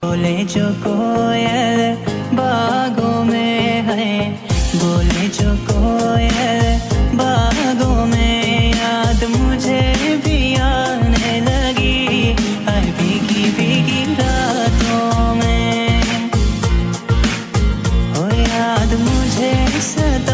बोले जो कोयल बागों में है, बोले जो कोयल बागों में, याद मुझे भी आने लगी हर भीगी भीगी रातों में, ओ याद मुझे सदा